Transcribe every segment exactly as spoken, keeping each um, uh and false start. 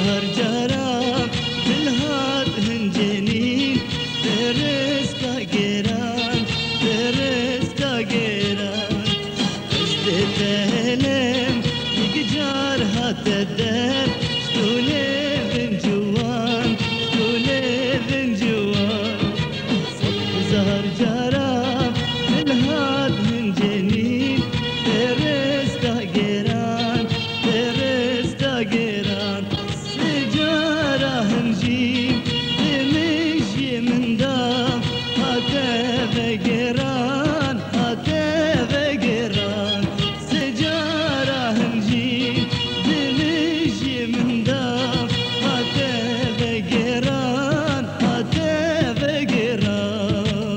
زهر جرام دلهات هنجنين درسكا جيران درسكا جيران ازدت هلم يقجار هات الدر شتولي بن جوان شتولي بن جوان صف زهر جرام دلهات هنجنين درسكا جيران درسكا جيران سجارة هنجيب دمشي من دام هاتف جيران هاتف جيران سجارة هنجيب دمشي من دام هاتف جيران هاتف جيران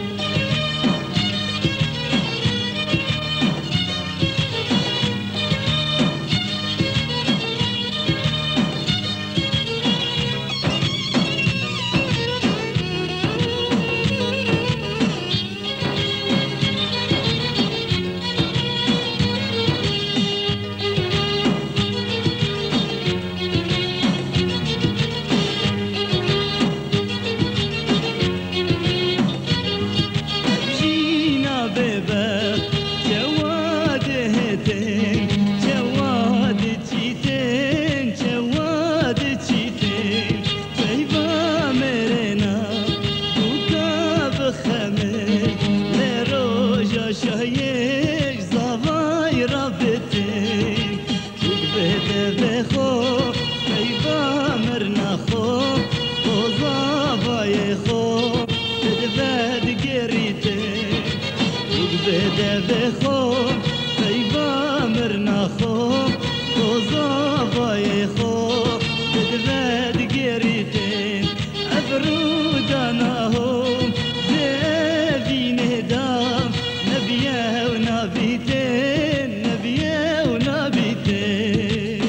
جينا بباب جواد هتين جواد جيتين جواد جيتين بيبا مرنا دوكا بخمل لروجا شايش زواي رابطين دوك بدا بخو بيبا مرنا خو وزافا يخو تدفاد قريتين وقبدا بخو بيبا مرنا خو وزافا يخو تدفاد قريتين أفرود أناهم ذابي ندام نبيه ونبيتين نبيه ونبيتين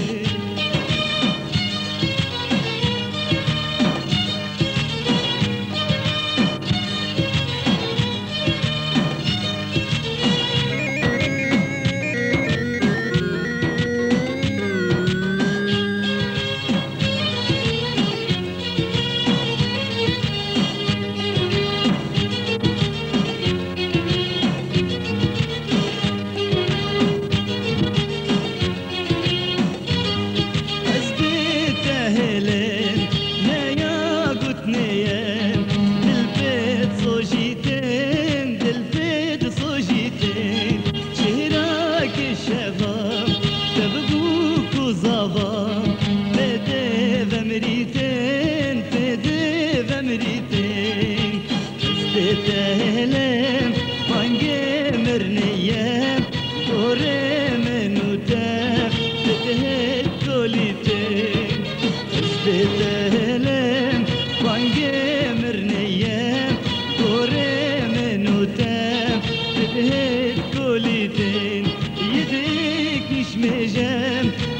أزديت هلين نيا قلت نيان دلبيت صوجيتين دلبيت صوجيتين شهراك الشباب تبقوك وظبام فدي بمريتين فدي بمريتين أزديت هلين وانجي مرنيان دوري منو تاف تتهد كوليتين ازدت هلم وانجي مرنيان دوري منو تاف تتهد كوليتين يديك مش مجام